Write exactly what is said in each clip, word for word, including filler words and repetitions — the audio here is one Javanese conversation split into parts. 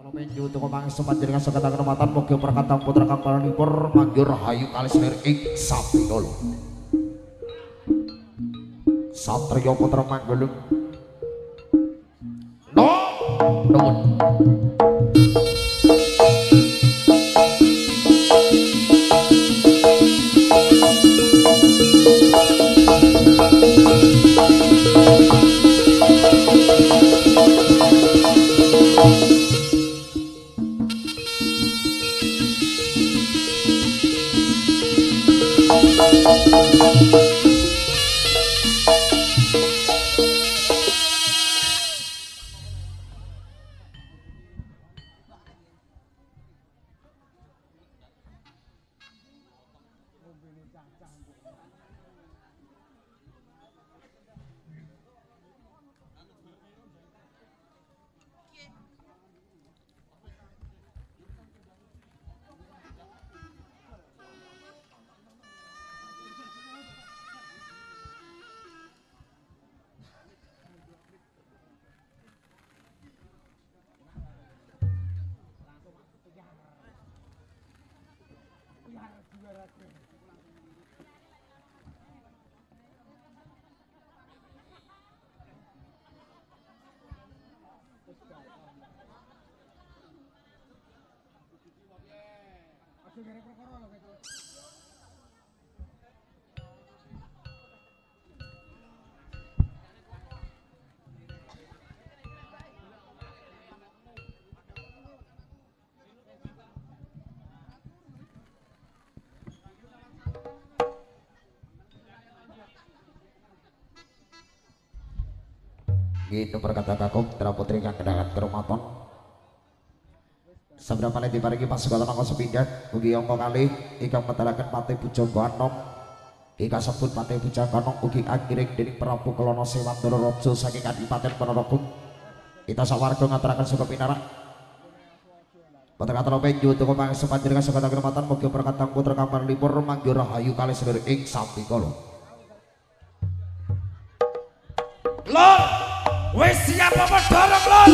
Menuju untuk mangsa panjenengan sekata kenematan mugi perkatang putra kang paranipur manggih rahayu kalis lir ing sapinolo. Satriya putra Manggelung. No, nuwun. Gitu berkata kakung Putra Putri kang kedahan kerumaton. Sabda paling diparingi pasukan nangka sepindhat ugi angka kalih ingkang metalaken Patih Pujabanom ingkang sebut Patih Pujabanom ugi anggiring dening Prabu Kelana Sewandara Raja saking Kadipaten Ponorogo. Kita sawarga ngaturaken suka pinarak. Putra katelo penju tunggu mangsa panjenengan sekata kenematan mugi perkatang putra kang paranipur manggih rahayu kalis lir ing sapikala. Lor wis siap apa dorong lor?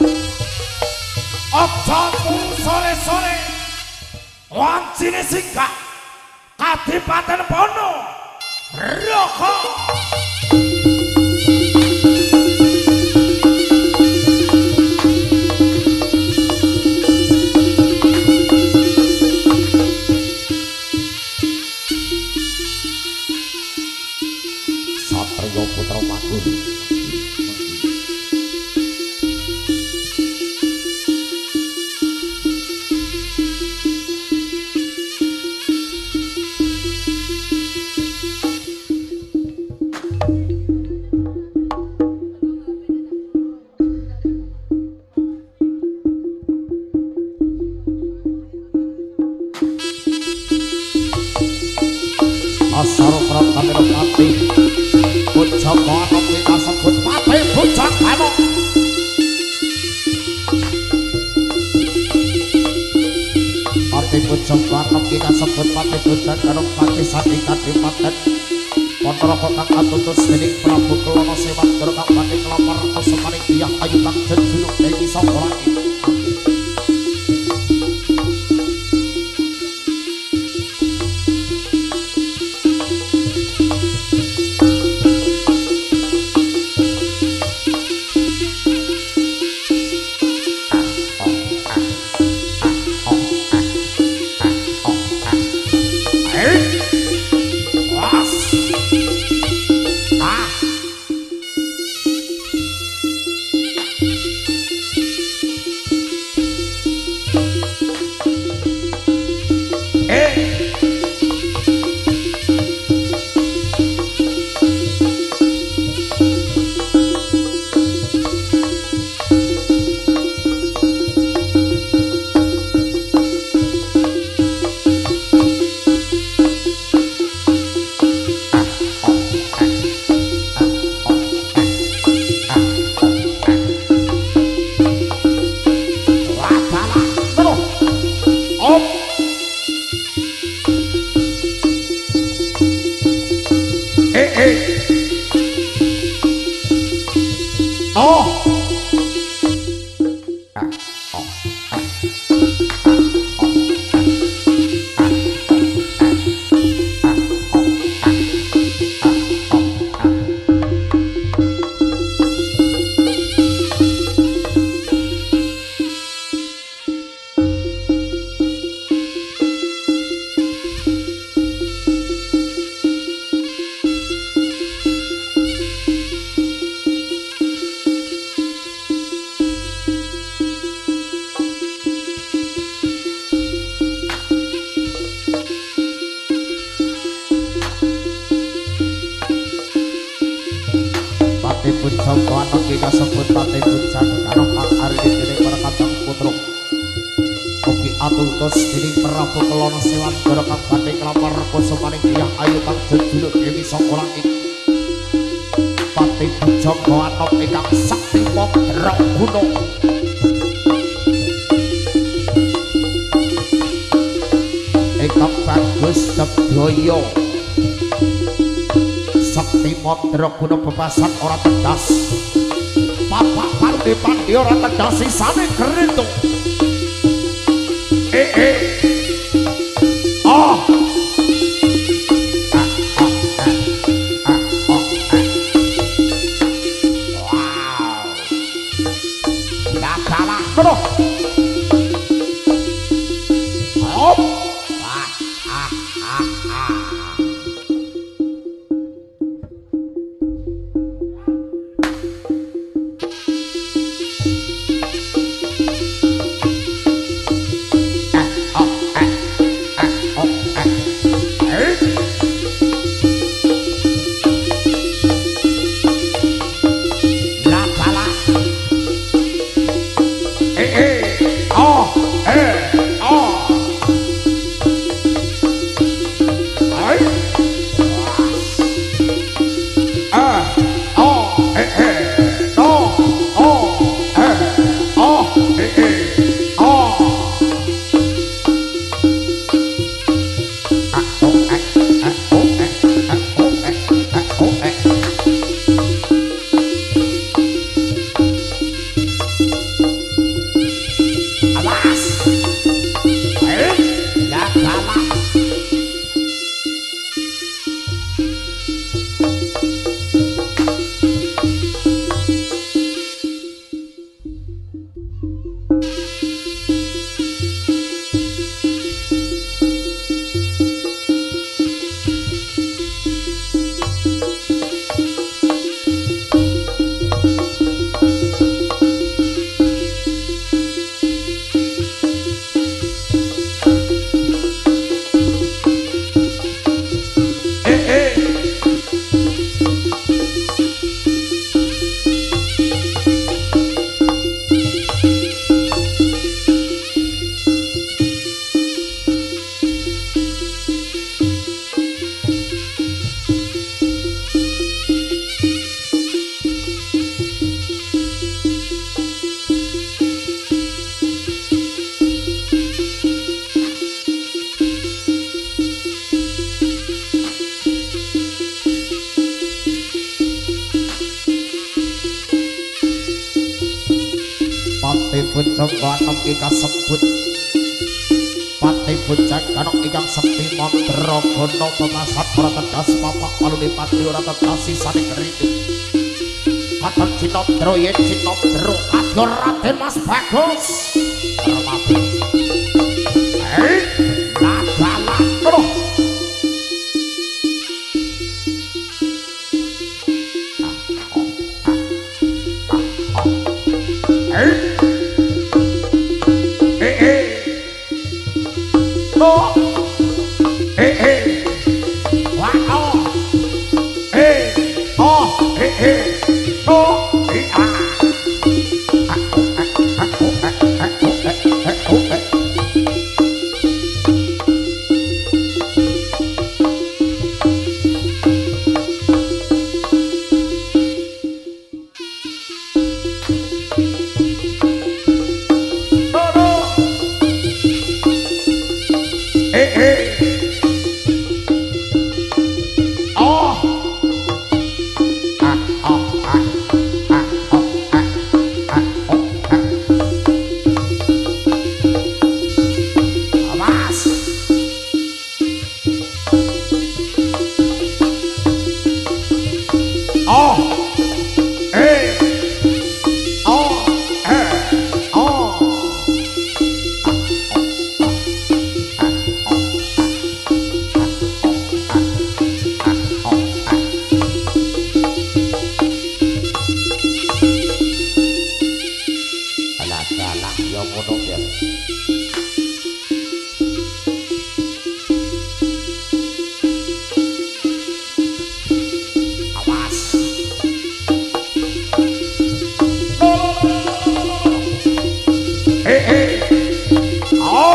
Aja sore-sore wancine singgah Kadipaten Ponorogo. Satriya putra Manggelung. Asaro Pratama Patih Pujabanom kita sebut Patih Pujabanom. Patih Pujabanom kita sebut Patih Pujabanom Patih saking Kadipaten Ponorogo kang katutus dening Prabu Kelana Sewandara kang pating nglamar semaring Dyah Ayu kang jejuluk Dewi Sangorani. Joko anak kita sebut pati puncak Kanong kang hari ini para kadang putruk Ugi atutus ini Prabu Kelana Sewan Dara kang badhe nglamar kusumaning Hyang Ayu kang jejuluk Dewi Sangka Langit Pati Joko anak ingkang sakti Mandra Gunung ingkang bagus sedaya sakti Mandra Gunung bebasan ora tedas Bapak Pandi Pandi ora tedas sisane geritung eh eh oh ah ah ah ah oh eh wow dah kalah terus hop ah ah ah ah kasebut pati bocah kanok ingkang sekti Mandra Gunung pemasak ora tedas Bapak Palune Pati ora tedas sisane geriting Katon Cinandra yen Cinandra adur Raden Mas Bagus Ramati eh nagala terus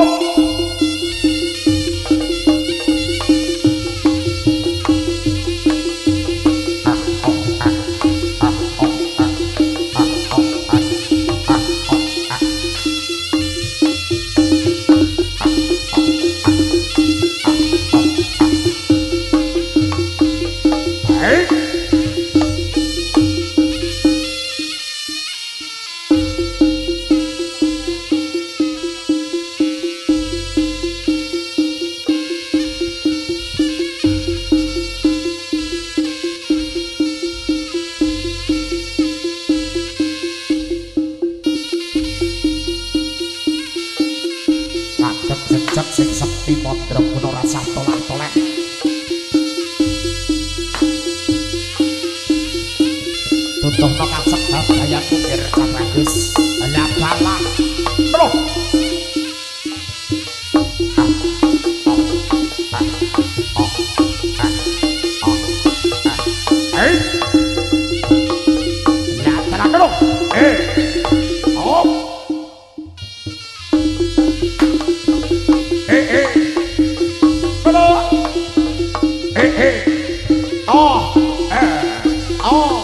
jejak sing sekti mandra guna rasa tolak-tolak tutuhna kasebab daya kukir cabagus ala bala loh eh ya terang dulu eh oh eh eh halo eh eh oh eh oh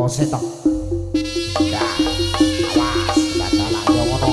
setok. Ya, awas, bacalah yo ngono.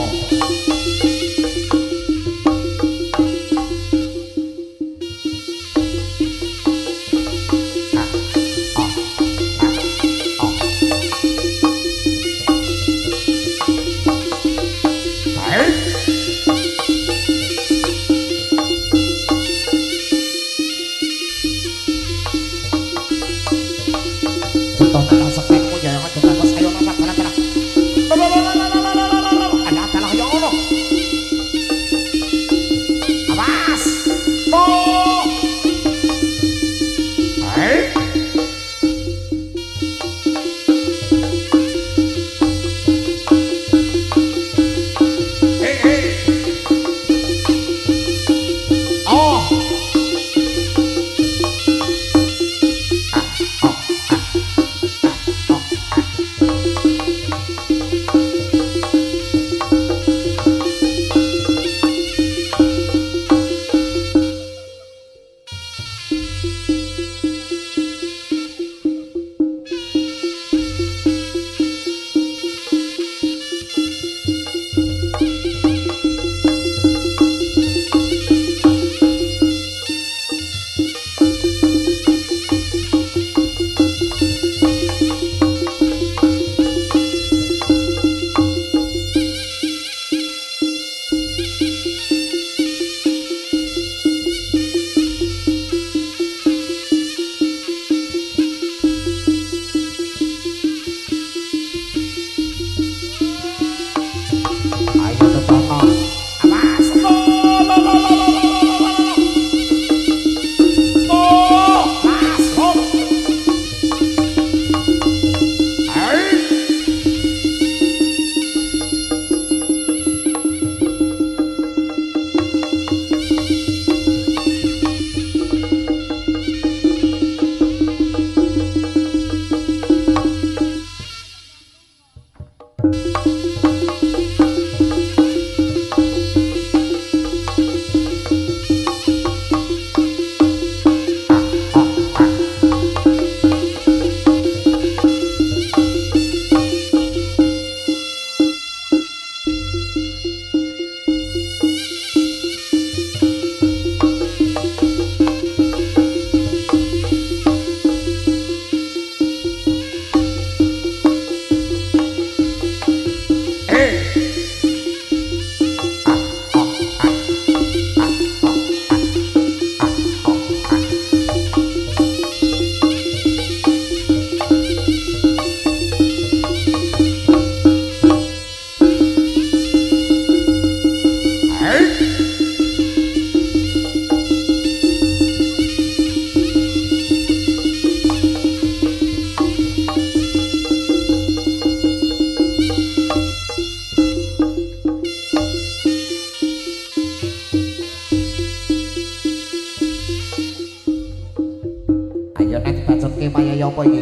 apa iki?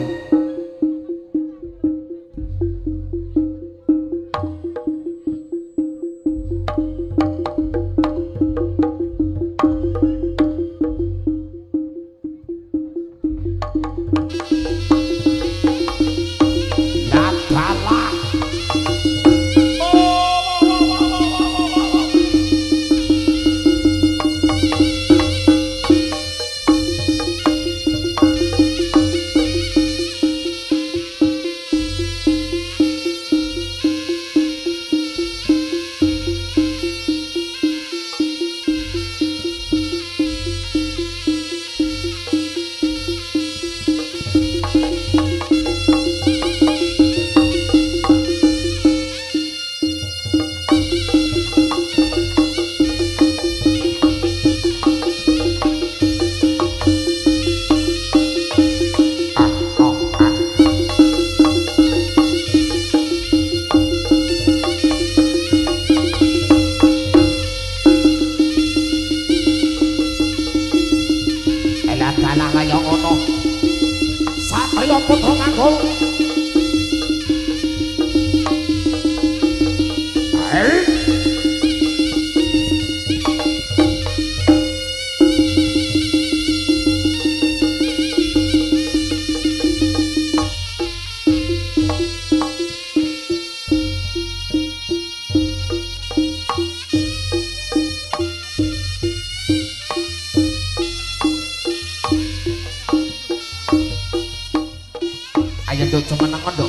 nduk cuma nang nduk.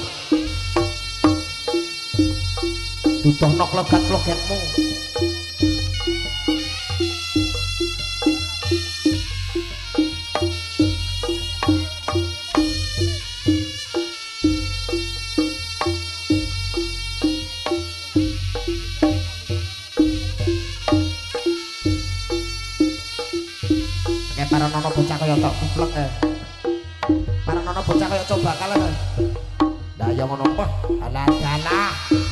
Dudono klegat-klegetmu. Para nono bocah kaya tok kuplek e. Para nono bocah kaya coba kalah. Lah ya ngono apa? Alah-alah.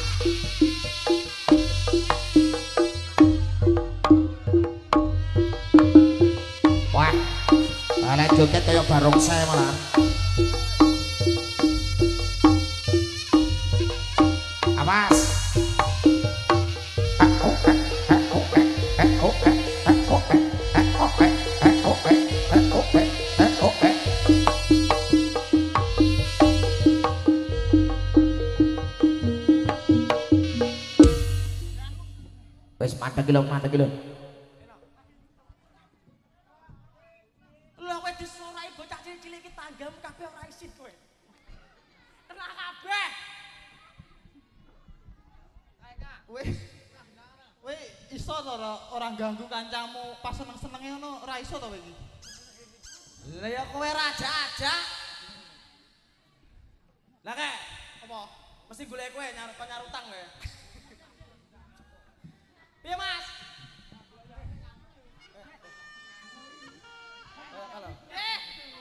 Wah. Ala joget kaya barongsai malah. Awas. Wes mandeg lho, mandeg lho. Lho kowe disorai bocah cilik-cilik iki tanggamu kabeh ora isin kowe. Tenang kabeh. Ae Kak. Kowe kowe iso to ora ganggu kancamu pas seneng-senenge ngono ora iso to kowe iki. Lah ya kowe raja aja. Lah Kak, apa? Mesti golek kowe nyar nyarutang kowe. Piye Mas? Halo. Eh.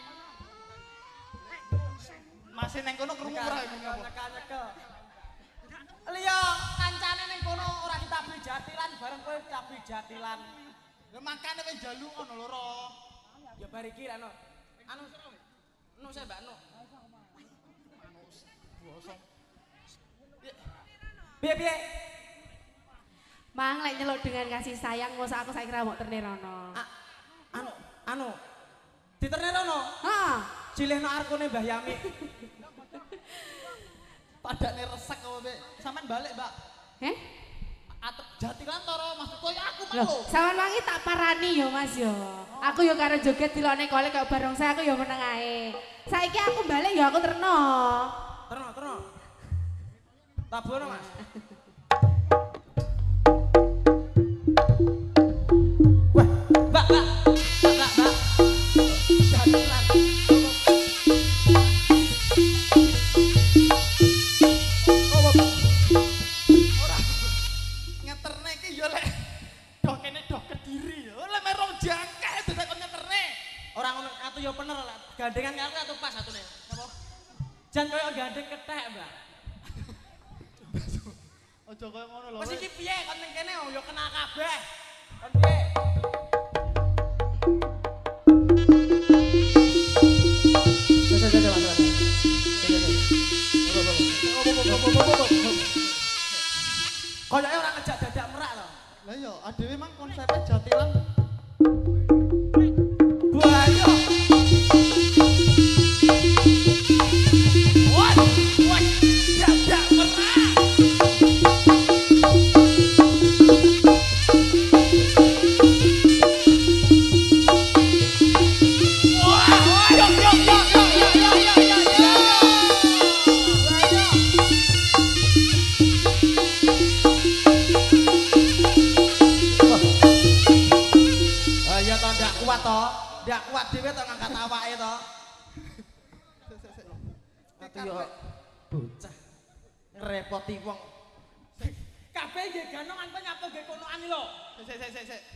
Masih neng kono krungu ora ngapa? Nyeka-nyeka. Liya, kancane neng kono ora ditabli jatilan bareng kowe ditabli jatilan. Ya makane kowe jalu ngono lho, Ro. Ya bar iki ra no. Anu anu saya Mbak Anu. Piye piye? Mang lek nyeluk dengan kasih sayang mosok aku saiki ra mok ternerono. Anu anu diternerono? Heeh. Cilihno arkone Mbah Yami. Padane resek kok Mbak. Sampeyan balik, Mbak. Heh? Atep jatilan to Ro, maksudku ya aku Loh, mau. sampean wangi tak parani yo Mas yo. Aku yo karo joget dilone kolek kok bareng saya aku yo meneng ae. Saiki aku balik yo aku terno. Terno, terno. Tabono, Mas. Wah, Mbak, Mbak. Mbak, Mbak. Jatilan. Ora. Ngeterne iki yo lek dok kene dok Kediri yo. Lek merong jangkeh dadak kon ngeterne. Ora ngono atu yo bener lek gandengan karo atu pas atune. Napa? Jan koyo gandeng kethek, Mbak. Aja koyo ngono lho. Wis iki piye kon ning kene yo kena kabeh. Kon piye? Koyoke ora ngejak dadak merak to. Lah iya, adewe mang konsepnya jatilan. Buaya. Woi, woi, dadak merak. Ndak kuat dhewe to ngangkat awake to. Atu yo bocah ngrepoti wong. Kabeh nggih ganongan kok nyapa nggih konoan lho. Sik sik sik sik.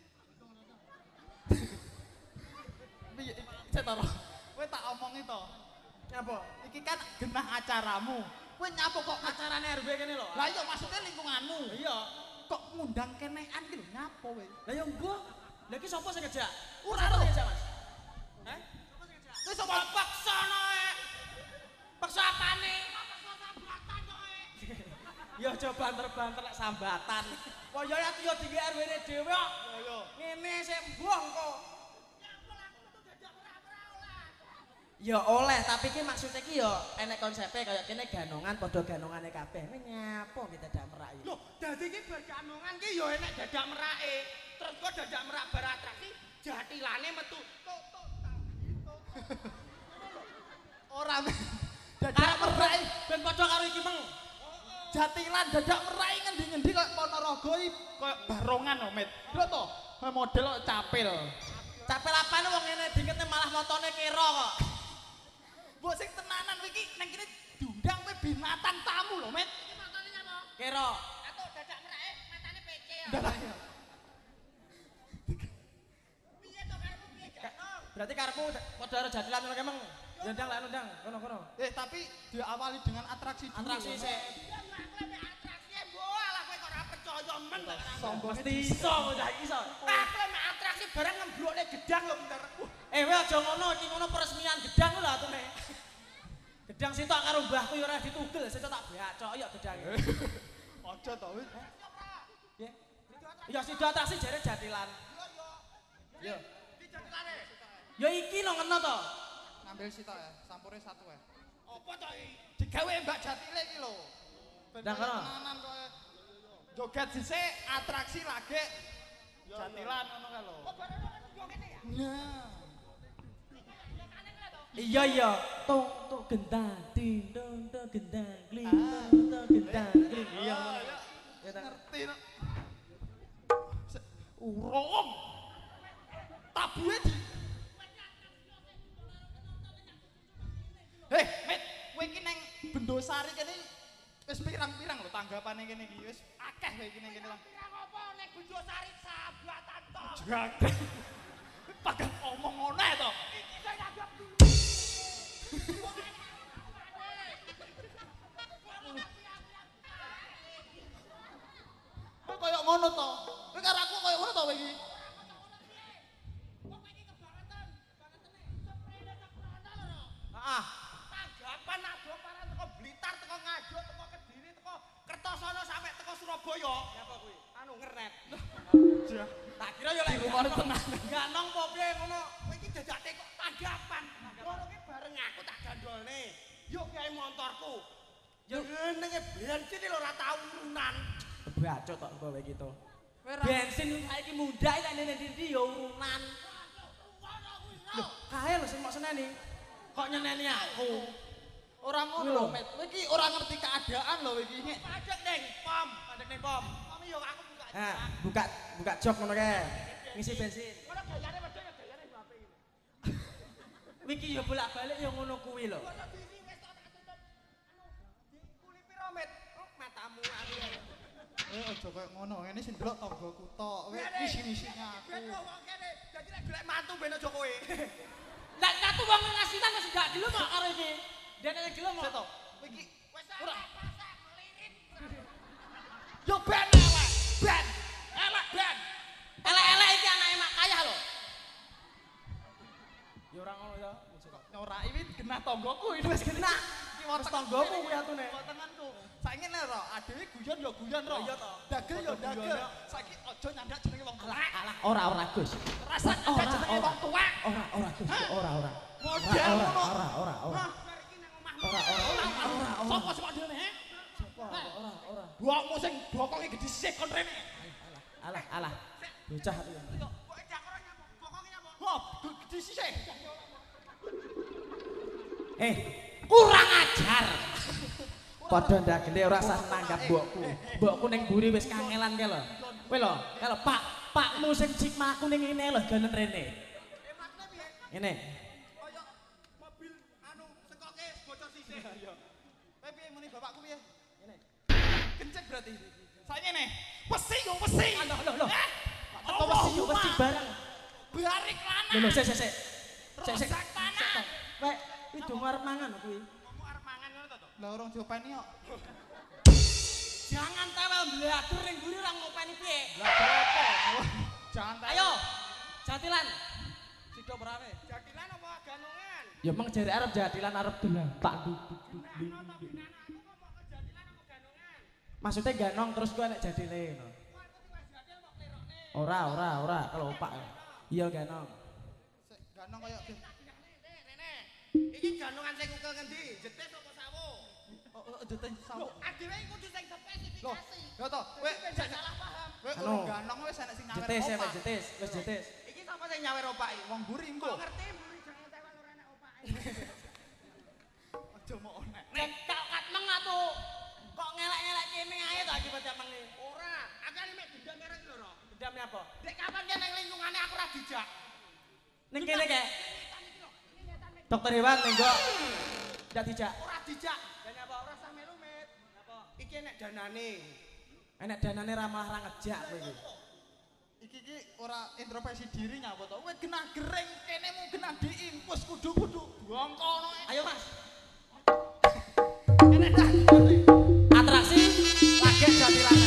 Piye cek to. Kowe tak omongi to. Nyapa? Iki kan genah acaramu. Kowe nyapa kok acarane R W kene lho. Lah iya maksudnya lingkunganmu. Iya. Kok ngundang kenekan iki lho nyapa kowe? Lah ya mbok. Lah iki sapa sing ngejak? Ora ora ngejak, Mas. Heh? Sapa sing ngejak? Wis sapa paksana e. Paksa apane? Paksa sambatan kok e. Ya aja banter-banter lek sambatan. Kaya ya yo dingge R W-ne dhewe kok. Yo yo. Ngene sik mbuh kok. Ya oleh, tapi ki maksudnya ki yo enek konsepe kaya kene ganongan padha ganongane kabeh. Kowe nyapa ki dadak merak iki? Lho, dadi ki berganongan ki yo enek dadak merake. Terus kok dadak merak bar atraksi jatilane metu tok tok gitu. Ora dadak merai ben padha karo iki meng. Jatilan dadak merai ngendi-ngendi kok Ponorogo iki koyo barongan lho, Mit. Lho to, model kok capil. Capel apane wong ngene dingete malah motone kira kok. Mbok sing tenanan kowe iki nang kene diundang kowe binatang tamu lho, Mit. Iki motone nyapa? Kira. Atuk dadak merai matane P C. Piye to karepmu piye? Berarti karepmu padha karo jadilan ngono kemeng. Ndang lek ndang kono kono. Eh tapi diawali dengan atraksi dulu. Atraksi sik. Atraksi mbok alah kowe kok ora percaya men. Sombong mesti iso bocah iki iso. Aku mek atraksi barang ngemblokne gedang lho bentar. Eh kowe aja ngono iki ngono peresmian gedang lho atune. Gedang sitok karo mbahku ya ora ditugel, sitok tak bacok ya gedange. Aja to wis. Nggih. Ya sida atraksi jare jatilan. Yo. Iki jatilane. Ya iki lho ngeno to. Ngambil sitok ya, sampure satu ya. Apa to iki? Digawe Mbak Jatile iki lho. Ben Nang kono. tenanan kok. Joget dhisik, atraksi lagi. Jatilan ngono kae lho. Oh, bareng kok kene ya? Nah. Iya iya, tong tong gendang, ding dong tong gendang, kling dong tong gendang, kling. Iya. Ya tak Ngerti no. Urung. Tabuhe di Heh, Mit, kowe iki nang Bendosari kene wis pirang-pirang lho tanggapane kene iki wis akeh kowe iki kene lang. Pirang apa nek Bendosari sahabatan to. Jagat. Pagang omong ngono to. Iki sing nanggap Kowe koyo ngono to. Kowe karo aku koyo ngono to kowe iki. Ah, Tanggapan ado paran teko Blitar, teko Ngajo, teko Kediri, teko Kertosono sampe teko Surabaya. nyapa kuwi? Anu ngernet. Jah. Tak kira ya lek Rumane tenan. ganong apa piye ngono. Kowe iki jajake kok tanggapan. Ngono ki bareng aku tak gandolne. Yo gawe montorku. Ya ngene bensin lho ora tau urunan. Bacot tok kowe iki to. Bensin saiki mundak lek nene ndi ya urunan. Loh, kae lho sing mok seneni. Kok nyeneni aku? Ora ngono lho, Met. Kowe iki ora ngerti keadaan lho kowe iki. Padek ning pom, padek ning pom. Pom yo aku buka. Nah, buka buka jok ngono kae. Ngisi bensin. Ngono gayane wedhe ya gayane yo apik. Wiki ya bolak-balik ya ngono kuwi lho. Ngono diri wis tak tutup. Anu, dikuli piro, Met? Oh, matamu aku. Eh, aja koyo ngono. Ngene sing ndelok tanggoku tok. Kowe isi-isinya aku. Ben wong kene dadi lek golek mantu ben aja kowe. Lah katu wong ngasinan wis gak gelem kok karo iki. Dene yang gelem kok. Seto. Kowe iki wis ora Yo ben elek, ben. Elek ben. Elek-elek iki anake mak kaya lho. Ya ora ngono ya. Ora iki genah tanggoku iki wis genah. Iki Wis tanggomu kuwi atune. Wetenganku. Saiki nek ro, adewe guyon yo guyon ro. Iya to. Dagel yo Padha dagel. guyon. Saiki aja nyandak jenenge wong tuwa. Alah, ora ora Gus. Rasa nyandak jenenge wong tuwa. Ora ora Gus, ora ora. Model Ora ngono. ora ora ora. Hah, iki nang omahmu. Ora ora ora ora. Sopo sing modele, he? Ora ora ora. Buakmu sing bokonge gede sik kon rene. Alah alah. Bocah iki. Kok jakro nyamuk, bokonge nyamuk. Hop, gede sik. Eh, kurang ajar. Padha ndagele ora sah nanggap mbokku. Mbokku ning mburi wis kangelan kae lho. Kowe lho, kae lho Pak, pakmu sing cikmaku ning ngene lho ganen rene. Eh, makne piye? Ngene. Kaya mobil anu sekoke bocor sisih. Iya. Kowe piye muni bapakku piye? Ngene. Kenceng berarti. Saiki ngene. Wesi yo wesi. Lho lho lho. Eh, Apa wesi yo wesi barang. Barik lanang. Lho lho sik sik sik. Sik sik. Rusak tanah. Kowe iki dongo arep mangan lho kuwi. Kamu arep mangan ngono to, Tok? Lah urung diopeni kok. Jangan tewel mbladur ning mburi ora ngopeni piye. Lah apa? Jangan tahu. Ayo. Jatilan. Sido berane. Jadilan apa ganungan? Ya meng jare arep jatilan arep dolan tak duduk. Maksudnya ganong terus gue nek jadile ngono. Ora ora ora kalau opak. Iya ganong. Sik ganong kaya Rene, iki ganongan sing ukel ngendi? Jetis apa sawo? oh oh dete sawo. Adewe kudu sing Loh, spesifikasi. ya to, kowe Wis salah paham. kowe Anu. urung ganong wis enek sing nyawer Jetis ya opak. jetis, wis jetis. Iki sapa sing nyawer opake? Wong mburi engko. Kok ngerti mburi jangan tewel ora enek opake. Aja mau enek. jamange. Ora, akeh mek dendam merek lho, Ro. Dendamnya apa? Dek kapan ki ning lingkungane aku ora dijak. Ning kene kek. Dokter hewan menggo. Ndak dijak. Ora dijak. Dan apa ora usah melu, Mit. Napa? Iki enek danane. Enek danane ra malah ra ngejak kowe iki. Iki iki ora introspeksi diri ngapa to? Kowe genah gering kene mung genah diimpus kudu-kudu bongkono. Ayo Mas. Enek danane. Atraksi lagi jatilannya.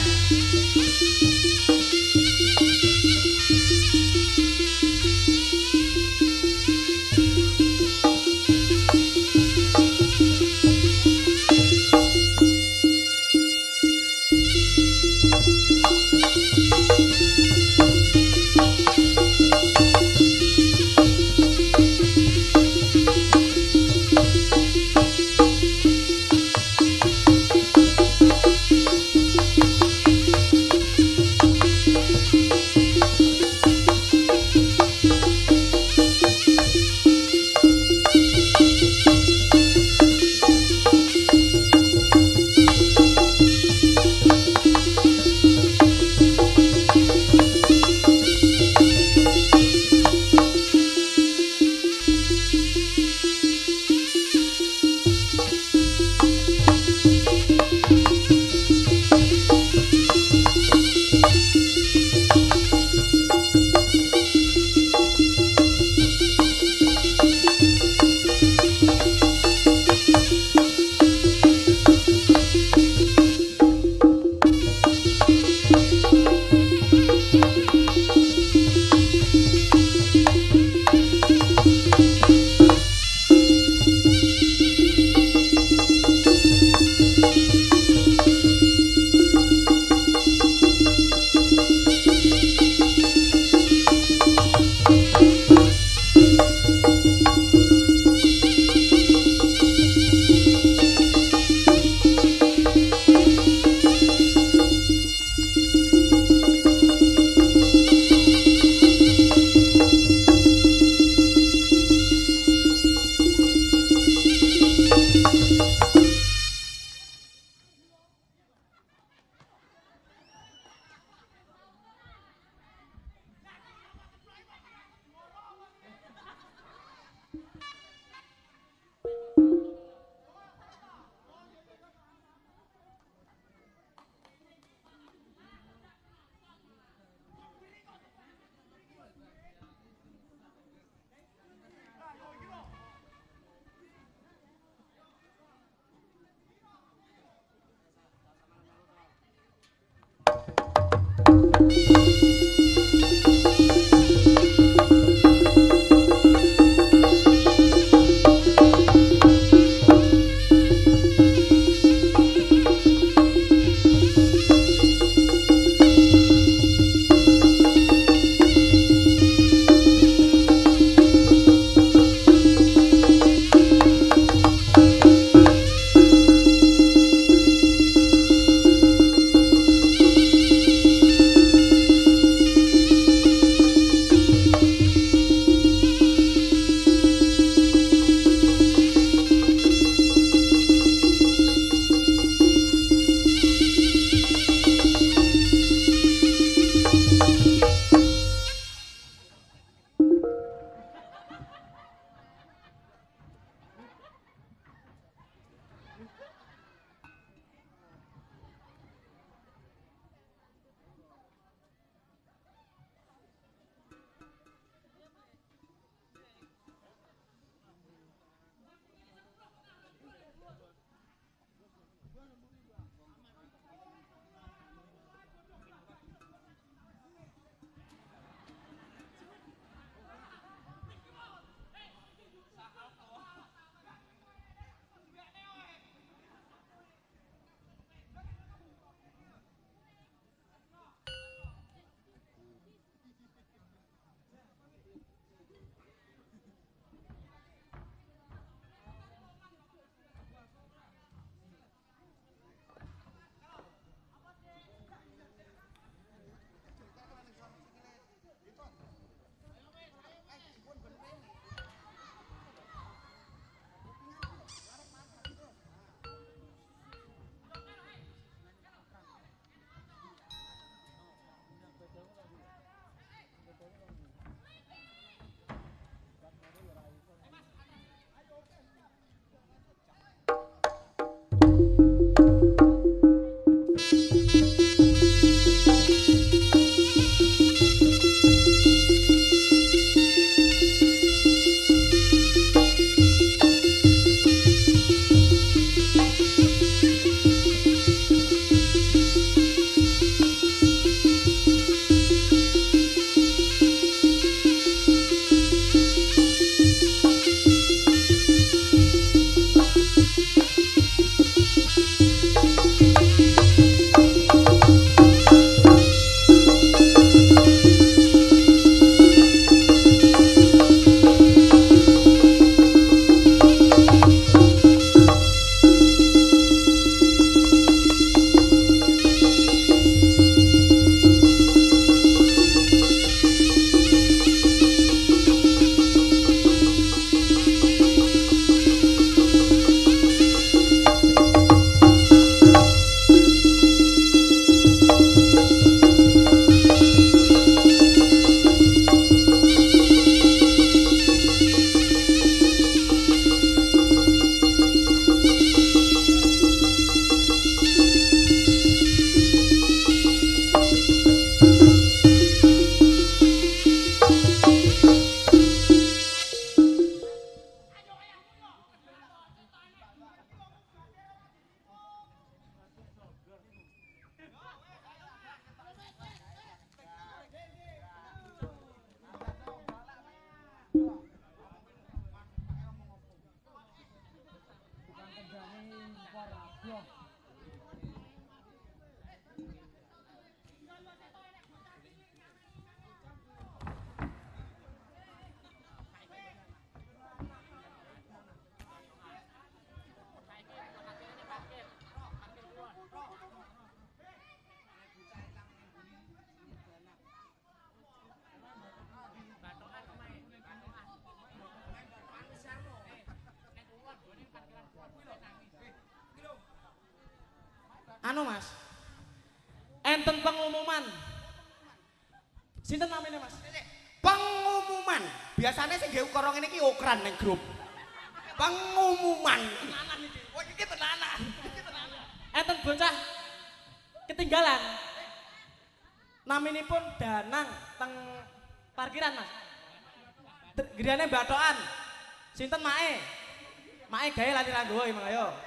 pengumuman. Sinten namanya Mas? Pengumuman. Biasanya sih gak ukara ngene iki okran ning grup. Pengumuman. Tenanan iki. Wah iki tenanan. Iki tenanan. Enten bocah ketinggalan. Naminipun Danang teng parkiran Mas. Geriane batokan. Sinten mae? Mae gawe lali ranggowo iki mangga yo.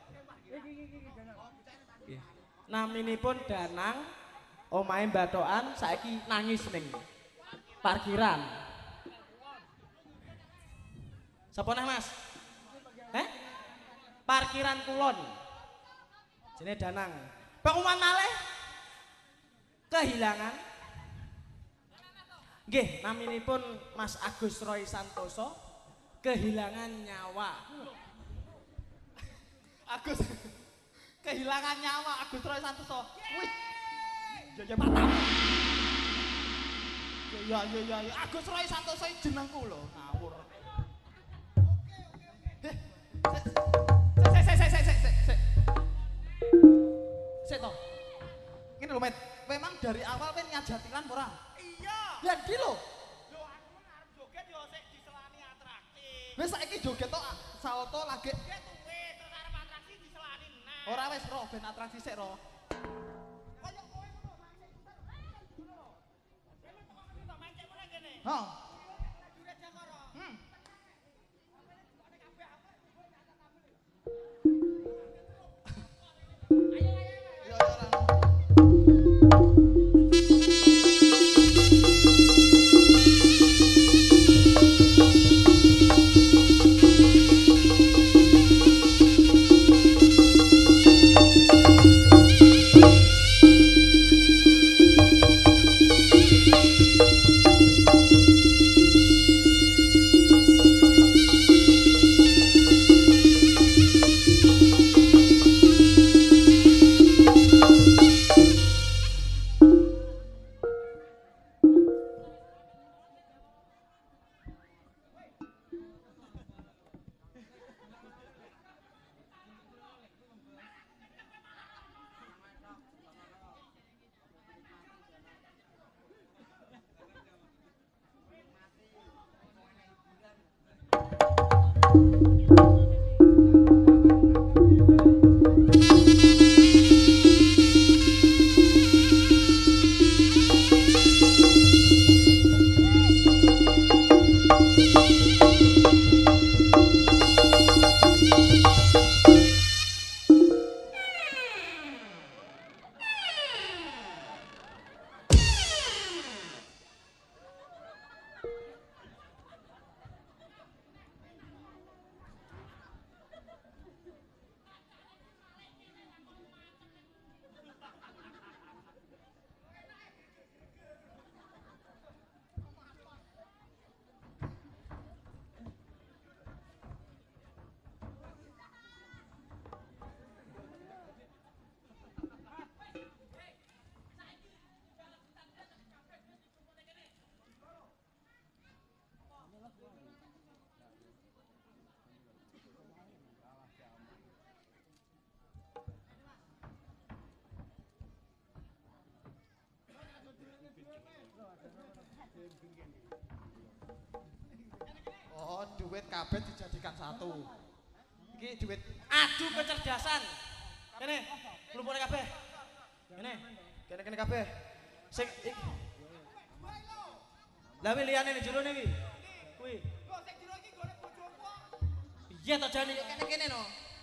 Naminipun Danang, omahe batokan saiki nangis ning parkiran. Sapa neh Mas? Eh? Parkiran Kulon. Jenenge Danang. Pengumuman malih kehilangan. Nggih, naminipun Mas Agus Roy Santoso kehilangan nyawa. Agus kehilangan nyawa Agus Roy Santoso. Wih. Ya ya mantap. Ya ya ya ya Agus Roy Santoso iki jenengku lho. Ngawur. Eh. Sik sik sik sik sik sik sik. Sik to. Ngene lho, Met. Memang dari awal kan ngajatilan ora? Iya. Ya ndi lho. Lho aku kan arep joget yo sik diselani atraksi. Wis saiki joget to salto lagi. Joget tuwe terus arep atraksi diselani nah. Ora wis ro ben atraksi sik ro. Kaya kowe ngono mancing putar. Ngono. Dene kok kita mancing mulai kene. Hah. Jure Jakara. Hmm. Ayo ayo. Iya ora. Oh, duit kabeh dijadikan satu. Iki duit Adu kecerdasan. Kene, klumpukne kabeh. Kene, kene kene kabeh. Sing iki. Lah wi liyane ning jero niki. Kuwi. Kok sing jero iki golek bojoku. Iya to jane kene-kene no.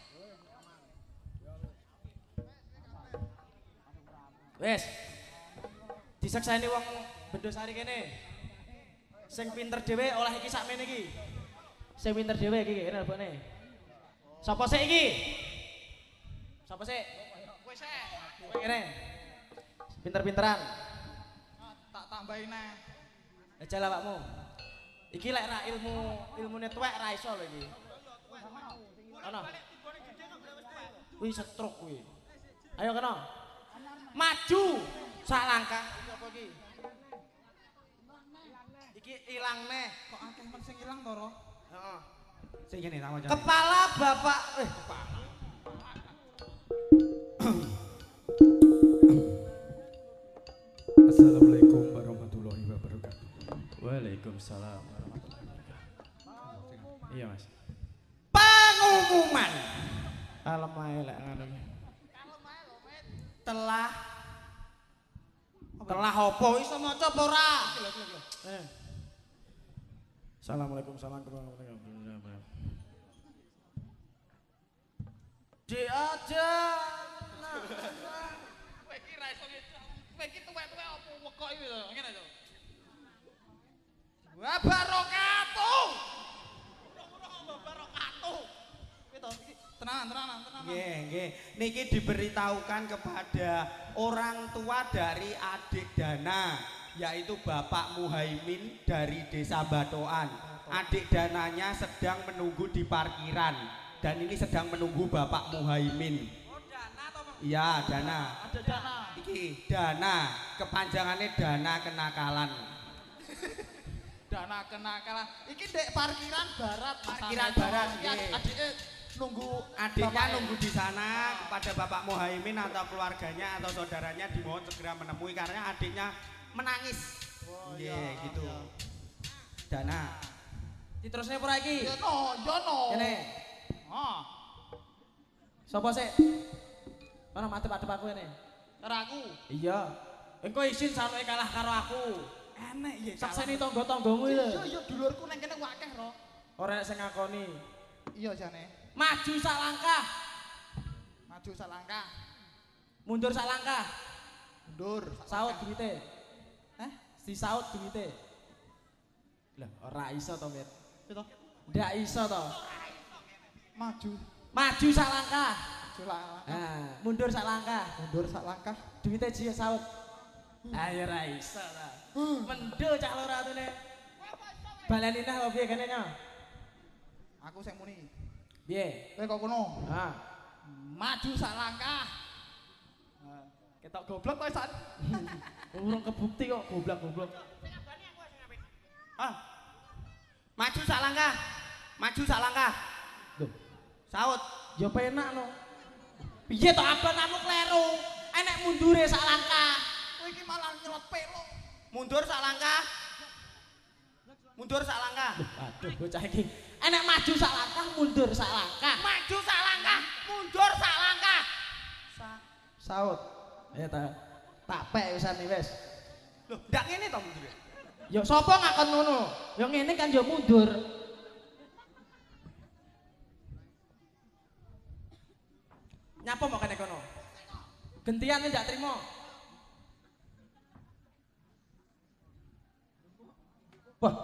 Wes. Disaksani wong Bendosari kene. Sing pinter dhewe oleh iki sakmene iki. Sing pinter dhewe iki kene lebokne. Sapa sik iki? Sapa sik? kowe sek. Kowe kene. Pinter-pinteran. Ah, tak tambahin neh. Aja lah awakmu. Iki lek ra ilmu ilmune tuwek ra iso lho iki. Ana. Kuwi setruk kuwi. Ayo kena. Maju sak langkah. Iki apa iki? Iki ilang neh. Kok akeh men sing ilang to, Ro? Heeh. Sing ngene tak wacane. Kepala Bapak eh kepala. Assalamualaikum warahmatullahi wabarakatuh. Waalaikumsalam warahmatullahi wabarakatuh. Iya, Mas. Pengumuman Alamak elek ngono. telah telah apa iso maca apa ora? Eh. Assalamualaikum warahmatullahi wabarakatuh. Di aja. Kowe iki ra iso kowe iki tuwek-tuwek apa wekok iki lho, ngene to. Wa barokatuh. Ora barokatuh. Gitu, iki tenanan, tenanan, tenanan. Nggih, nggih. Niki diberitahukan kepada orang tua dari adik Dana, yaitu Bapak Muhaimin dari Desa Batoan. Adik Dananya sedang menunggu di parkiran dan ini sedang menunggu Bapak Muhaimin. Oh, Dana to, Pak? Iya, Dana. Ada Dana. Iki Dana, kepanjangannya Dana Kenakalan. Dana kenakalan. Iki dek parkiran barat, Mas. Parkiran Ahmed. barat, Iki nggih. adike nunggu Adiknya bapaknya. nunggu di sana, kepada Bapak Muhaimin atau keluarganya atau saudaranya dimohon segera menemui karena adiknya menangis. Oh, Nggih, iya, gitu. iya. Dana. Diterusne pura iki. Ya no, ya no. Kene. Oh, Sopo sik? Mana matep-matep aku ini? karo aku. Iya. Engko isin sampe kalah karo aku. Enek ya. Sakseni tangga-tanggamu Iya, lho. iya dulurku nang kene akeh, Ro. Ora sing ngakoni. Iya jane. Maju sak langkah, Maju sak langkah, mundur sak langkah. mundur sak Saut langkah. duwite. Eh, Disaut duwite. Lah ora iso to, Mit. itu Ndak iso to. maju, Maju sak langkah. maju sak langkah, Nah, mundur sak langkah. mundur sak langkah. Duwite jiya saut. Ayo ra iso ta. Mendo cah loro atune. Baleni nah piye kene nya? Aku sing muni. Piye? Kowe kok kono? Ah, Maju sak langkah. Nah, ketok goblok kowe sak. urung kebukti kok goblok-goblok. Ah. Maju sak langkah. Maju sak langkah. Loh, Saut. ya penak no. Piye to abanmu kleru? Enek mundure sak langkah. Kowe iki malah nyelot pelo. Mundur sak langkah. Mundur sak langkah. Aduh, bocah iki. Enek maju sak langkah, mundur sak langkah. Maju sak langkah. Mundur sak langkah. Saut. Ya ta. Tak pek wisan iki wis. Loh, ndak ngene to mundur. Ya sapa ngakon ngono? Ya ngene kan ya mundur. Nyapa mau kene kono? Gentian ndak trimo. Wah.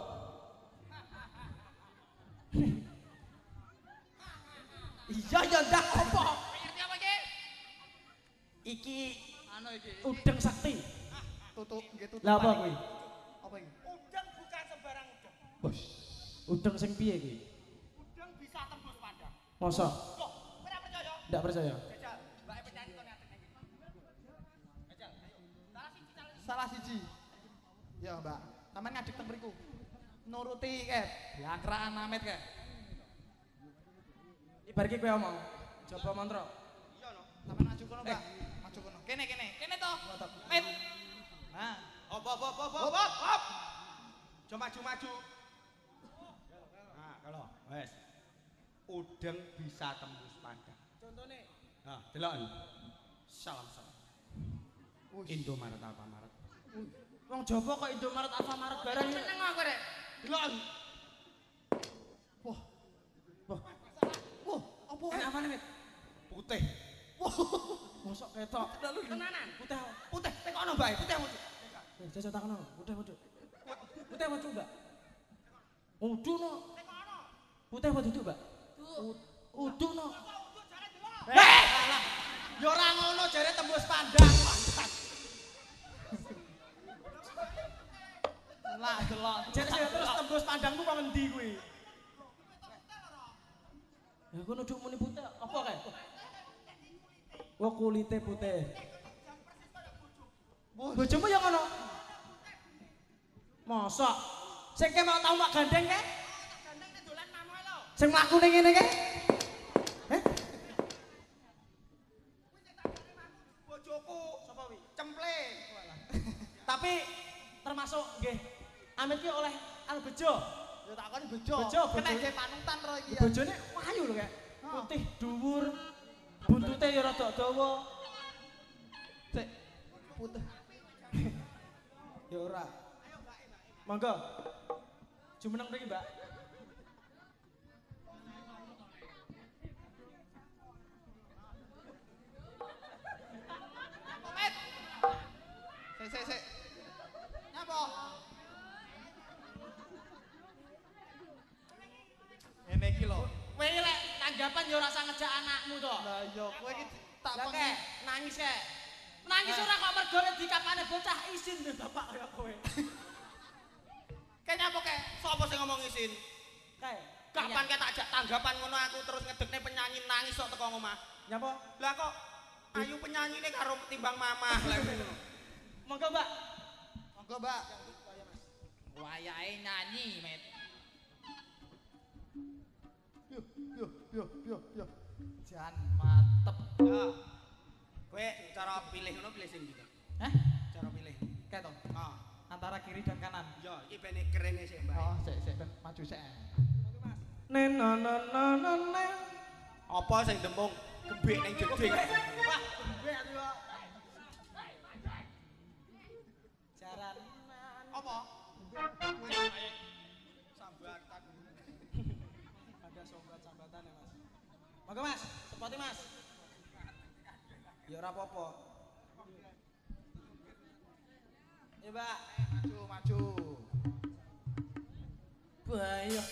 Iya ya ndak apa. Ngerti apa iki? Iki Anu iki. udeng sakti. Tutuk, nggih tutuk. Lah apa kuwi? Apa iki? Udang bukan sembarang udang. Bos. Udeng sing piye kuwi? Udang bisa tembus padang. Masa? Kok, ora percaya? Ndak percaya. Jajal, mbake penyanyi to ngaten iki. Jajal, ayo. Salah siji salah siji. Salah siji. Ya, Mbak. Sampeyan ngadeg teng mriku. Nuruti kae. Diakraan Amet kae. Ibar iki kowe omong. Coba mantra. Iya no. Sampeyan maju kono, Mbak. Maju kono. Kene kene. Kene to. Met. Nah, Hop hop hop hop hop hop. hop. Coba maju maju. Nah, kalau wes. Udang bisa tembus padang. Contone. Nah, delok. Salam salam. Indomaret Alfamaret. Wong Jawa kok Indomaret Alfamaret barang iki. seneng aku rek. Delok. Wah, Wah, wah, apa? enak apane, Mit? Putih. Mosok ketok. Tenanan. Putih. Putih, tekono bae, putih putih. Eh, jajal takono. Putih, putih. Putih apa enggak? Udu no. Putih apa duduk, Mbak? Udu no. Eh, ya ora ngono jare tembus pandang. Lah, delok. Jare saya terus tembus pandangku kok ngendi kuwi? Ya kono duk muni putih apa kae? Oh kulite putih. Bojomu ya ngono. Mosok sing ke mau tau mak gandeng ke? Gandeng nek dolan mamu lho. Sing mlaku ning ngene ke? Heh? Bojoku sapa wi? Cemple. Tapi ki termasuk nggih. Amit ki oleh anu bejo. Ya tak koni bejo. Bejo, Kena bejo. nggih panutan ro iki ya. Bojone wayu lho kayak. Putih dhuwur. Buntute ya rada dawa. Sik Putih. ya ora. Monggo. Jumeneng mriki, Mbak. Komit. Sik sik sik. Nyapa? Ngene iki lho. Kowe iki lek tanggapan ya ora usah ngejak anakmu to. Lah iya kowe iki tak Lah pengen kek nangis kek. Nangis ora kok mergo nek dikapane bocah izin deh bapak kaya kowe. Kayak nyapa kayak sapa sing ngomong isin? Kae. Kapan kayak tak ajak tanggapan ngono aku terus ngedekne penyanyi nangis kok teko omah. Nyapa? Lah kok ayu penyanyine karo timbang mamah lah ngono. Monggo, Mbak. Monggo, Mbak. Wayahe nyanyi, Met. Yo yo yo yo yo. Jan mantep. Ya. Kowe cara pilih ngono pilih sing gitu. Hah? Cara pilih. Kae to. Ah. Antara kiri dan kanan. Yo, iki ben kerene sik, Mbak. Oh, sik sik ben maju sik. Nenanananane. Apa sing dempung gebek ning jeding. Wah, gebek ati kok. Jaran. Apa? Sambatan. Ada sombat-sambatan ya, Mas. Monggo, Mas. Sepoti, Mas. Ya ora apa-apa. Ya, Mbak. Maju, maju. Bahaya.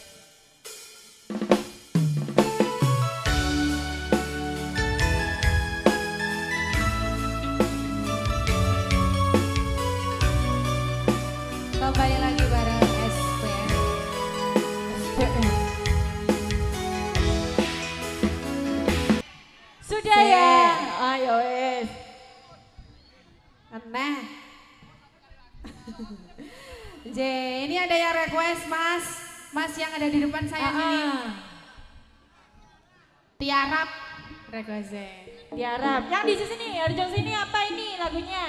Kembali lagi bareng S P M. S P M. Sudah ya? Ayo wes. Aneh. J, ini ada yang request Mas. Mas yang ada di depan saya ini. Tiarap requestnya. Tiarap. Yang di sini, yang di sini apa ini lagunya?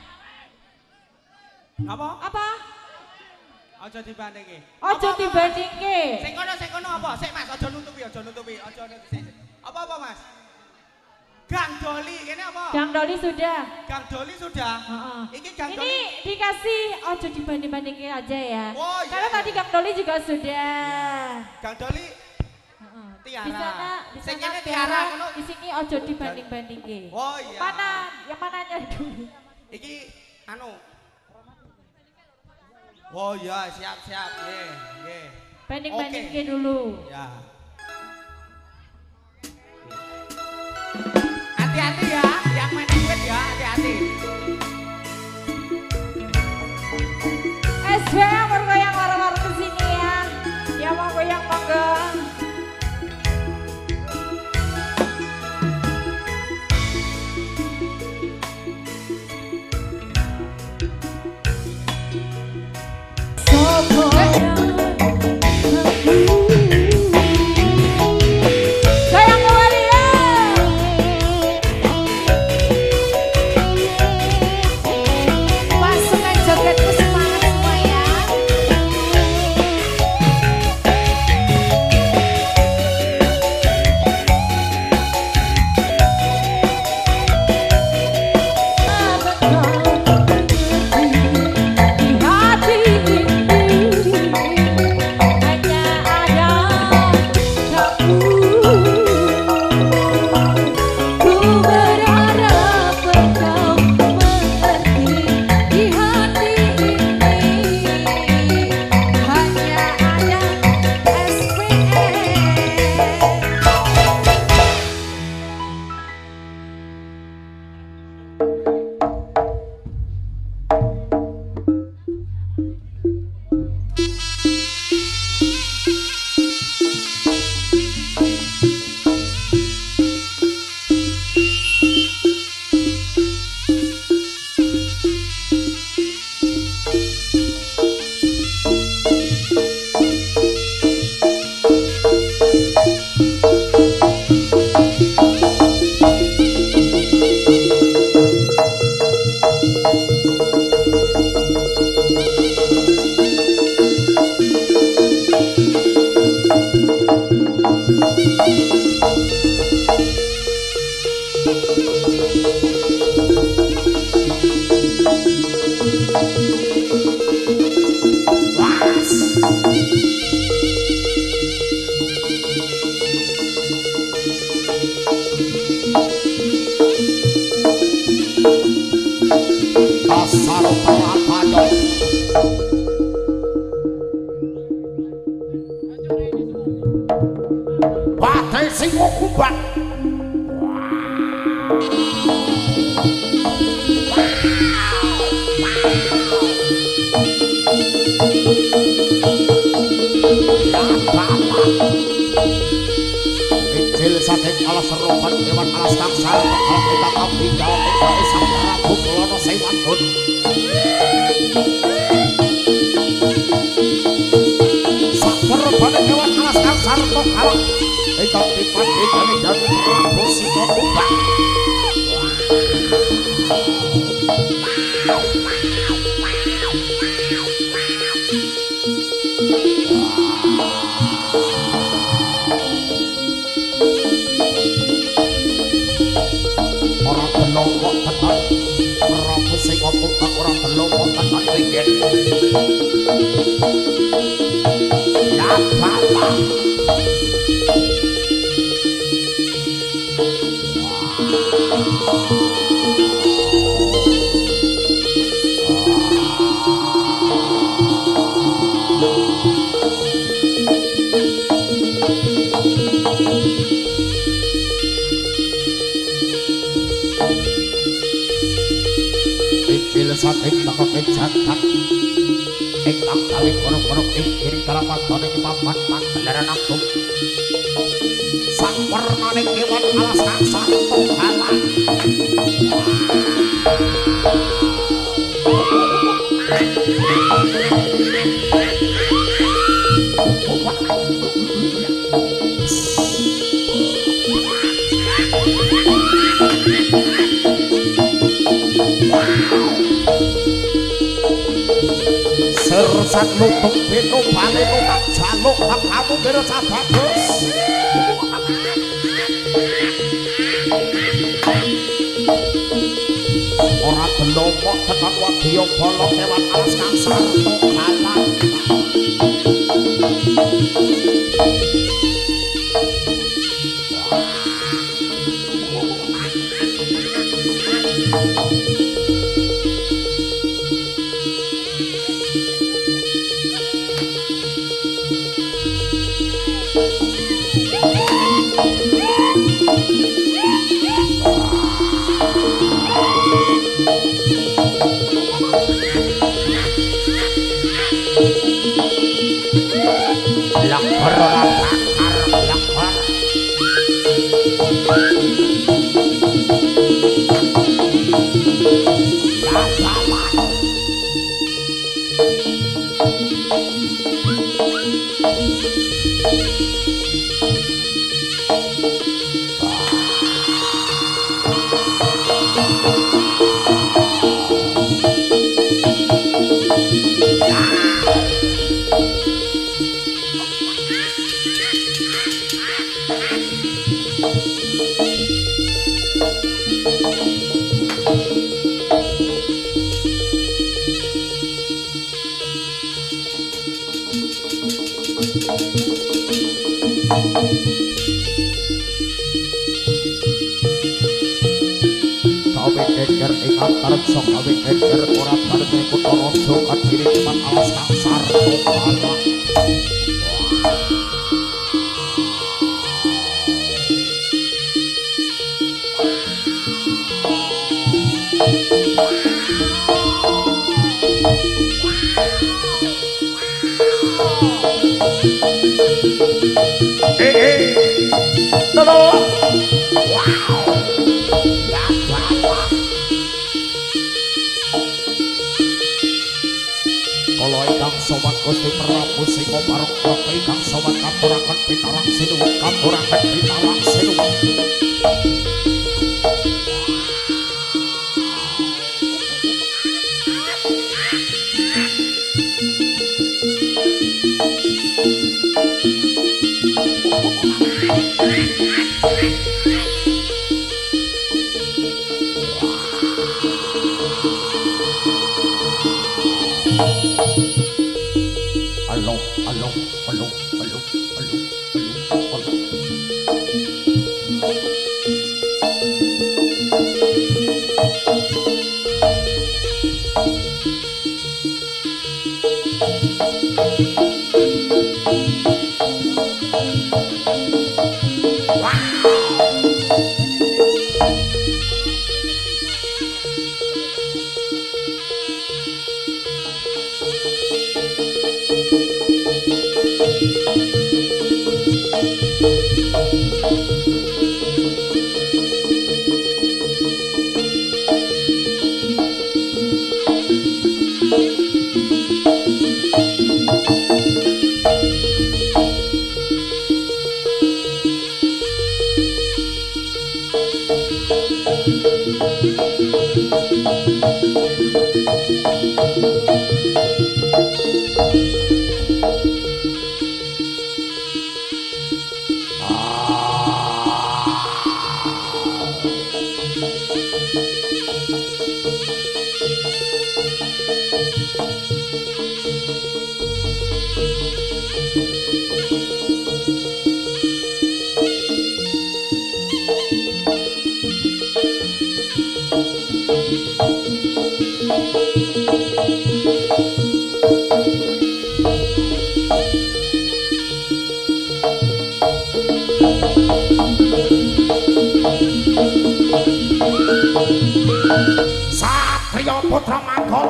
Apa? Apa? Aja dibandingke. Ojo dibandingke. Sing kono sing kono apa? Sik Mas, aja nutupi, aja nutupi, aja nutupi. Apa apa Mas? Gang Doli, ini apa? Gang Doli sudah. Gang Doli sudah. Heeh. Iki Gang Ini Doli. dikasih ojo dibanding-bandingke aja ya. Oh, iya, Karena iya. tadi Gang Doli juga sudah. Gang Doli Heeh. Tiara. Di sana, di Sing sana kene Tiara, Tiara, kono. di sini ojo dibanding-bandingke. Oh iya. Mana? Yang mananya dulu? Iki anu. Oh iya, siap siap. Nggih, nggih. Banding-bandingke dulu. Ya. Hati-hati ya, yang main duit ya, hati-hati. S B M bergoyang warna-warna ke sini ya. Yang mau goyang monggo. Goyang kembali ya. badhe sing kumbang. Ijil saking alas seropan dewan alas kangsar bakal kita tapi kalau tidak isang Prabu Kulana Sewantun. Sabar pada dewan alas kangsar bakal kita dipati dari dan Prabu Sino Kumbang. Sing ngomong kok ora telu kok tenan wingi. Ya bapak. Saking teko jagat ingkang kali kono-kono ing kiri kalawadane papan panggelar nanggung sang warnane kewan alas kangsar tunggalan Sersan lutuk beno baleno tak jaluk tak kamu bero sabagus ora delokok tenan wadya bolong kewan alas kangsar tunggalan Satria Putra Manggala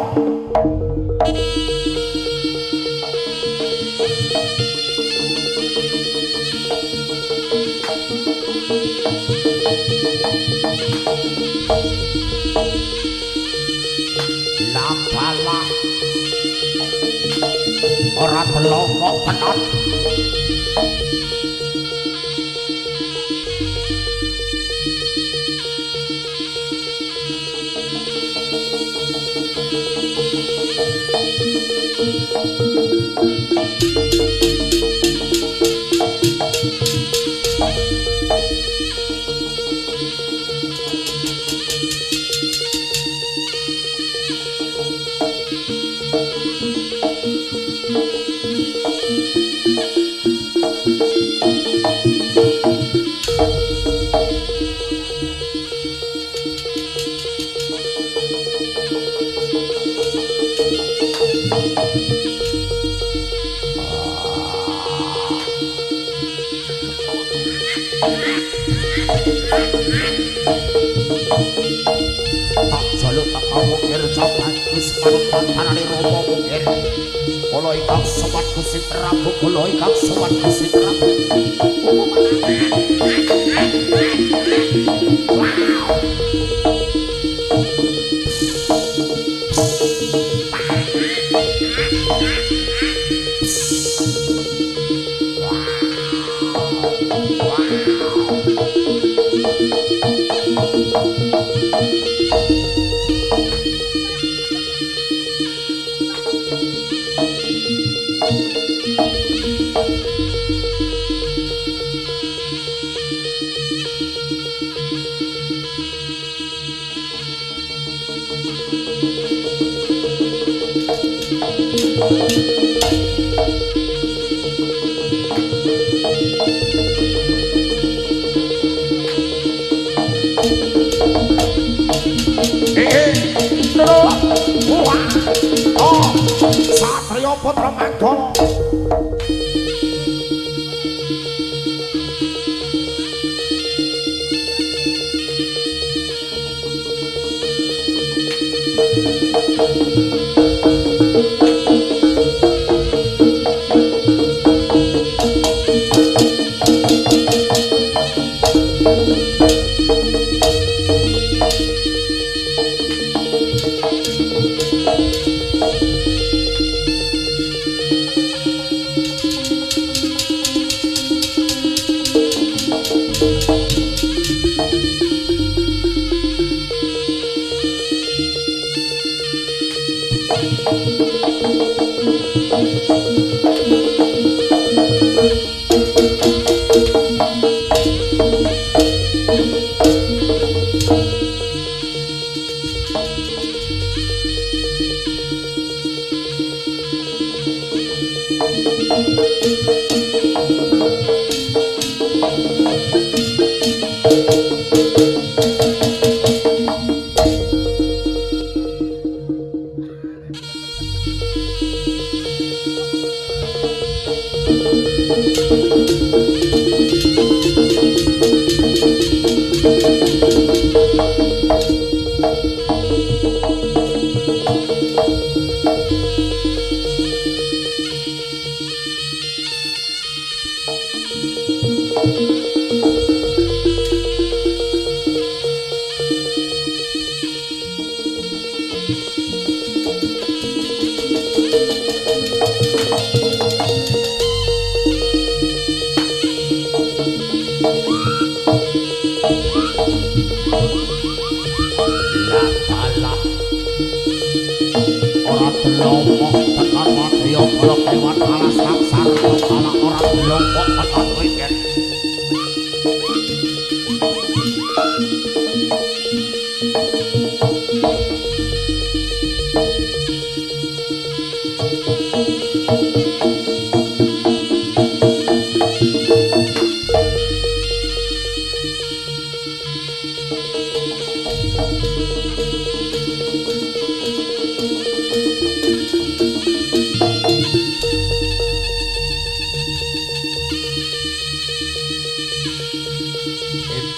Lampala ora teloko penat Putra Manggala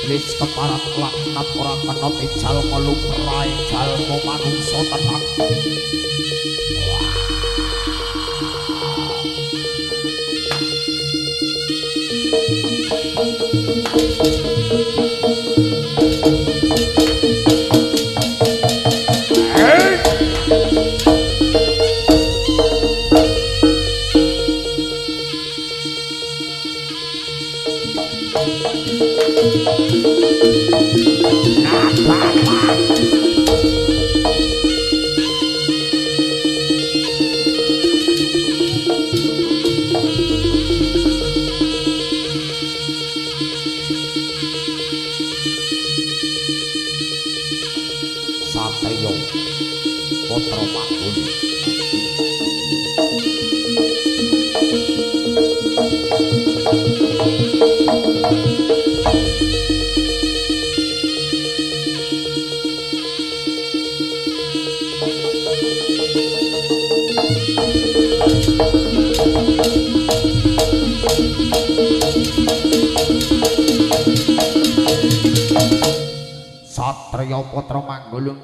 iblis keparat laknat orang kena ijal ngelumrai jalmu manungso tenang. Satrio Putra Manggul. Satrio Putra Manggul.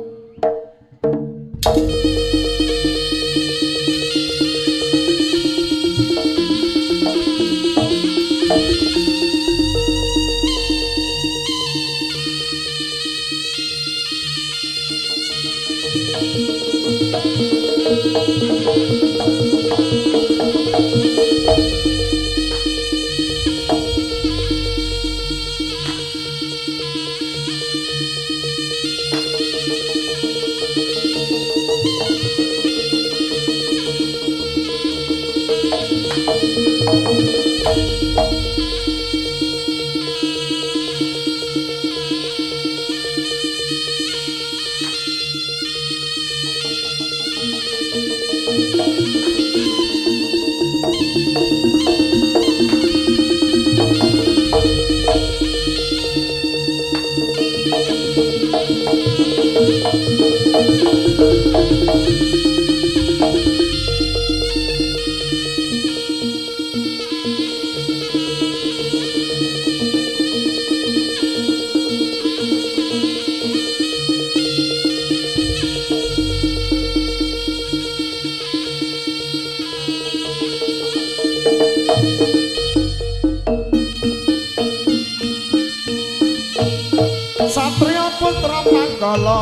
Satrio Putra Manggala.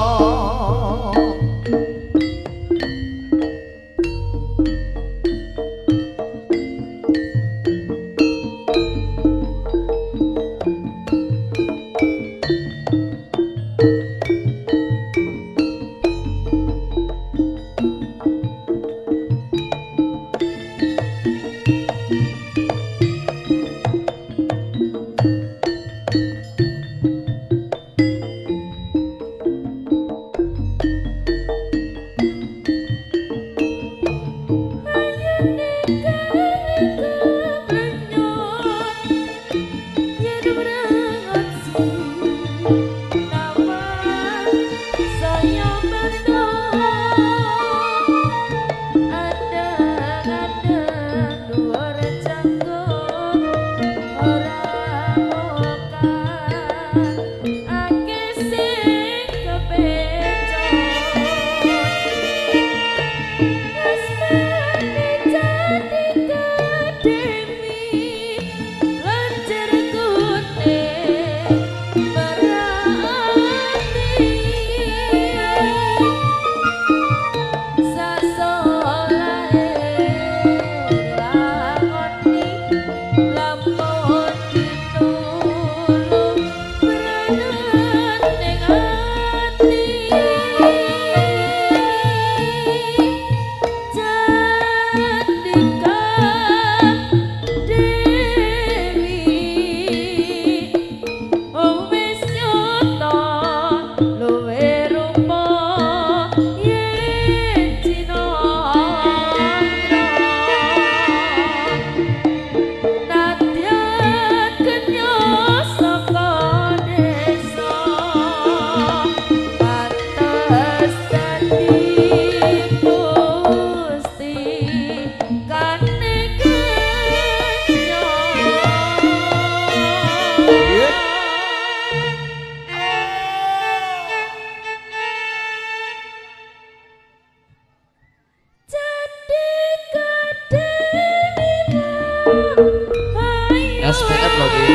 S P M lagi.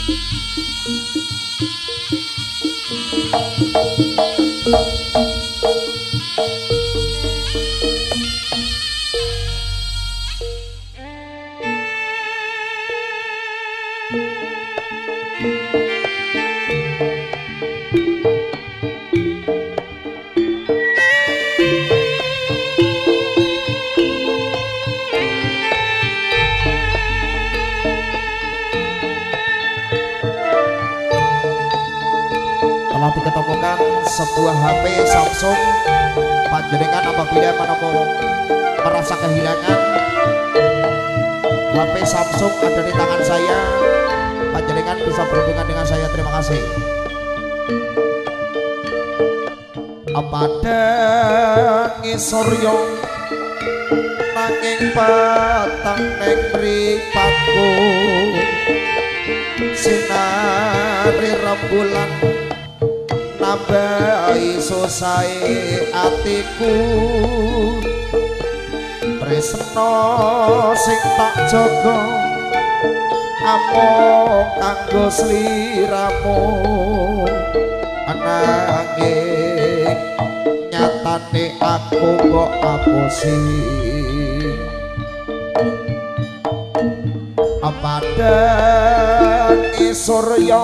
Telah diketemukan sebuah H P Samsung. Panjenengan apabila menemukan merasa kehilangan H P Samsung ada di tangan saya, panjenengan bisa berhubungan dengan saya. Terima kasih. Pada ngisor yo nanging patang ning mripatku sinari rembulan nambahi susahe atiku tresno sing tak jaga amung kanggo sliramu ananging nyatane aku kok apusi padang isurya